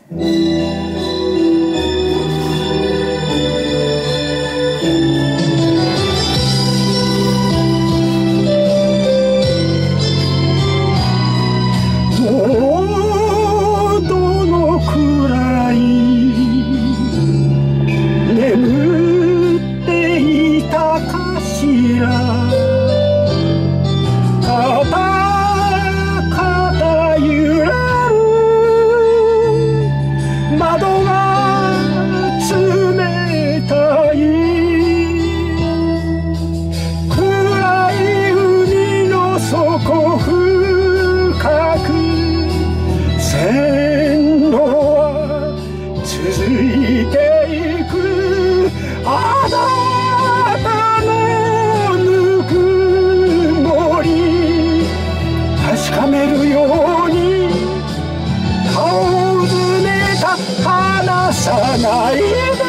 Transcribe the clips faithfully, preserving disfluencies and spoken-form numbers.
離さないで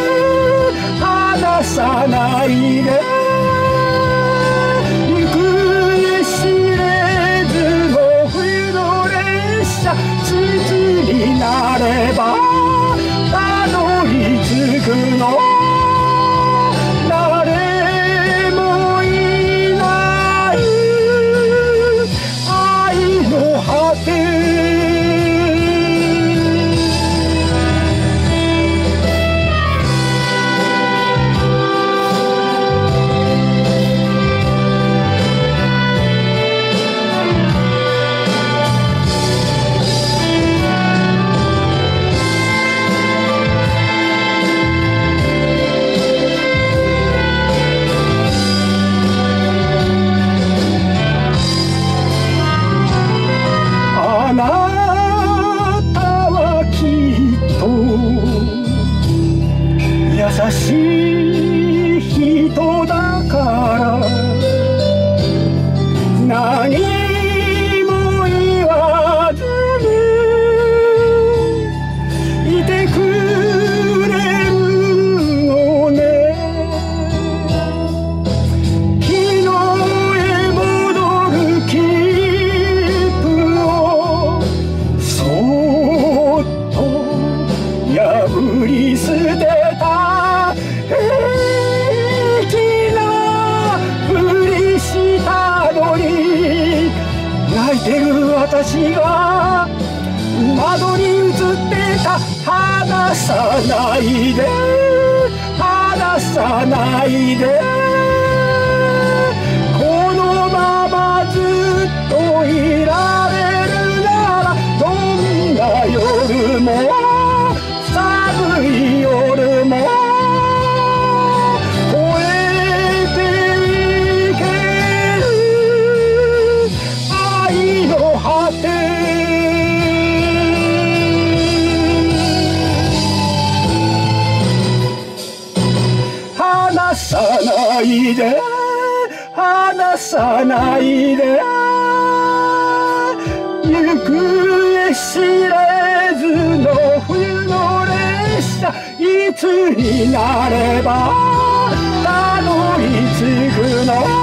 離さないで行方知れずの冬の列車筒になればたどり着くの誰もいない愛の果てあなたはきっと優しい人だから何も言わずにいてくれるのね昨日へ戻る切符をそっと破り捨てた平気なふりしたのに泣いてる私が窓に映ってた離さないで離さないでこのままずっといられるならどんな夜も寒い夜も越えていける愛の果て離さないで離さないで行方知れずの冬の列車いつになればたどり着くの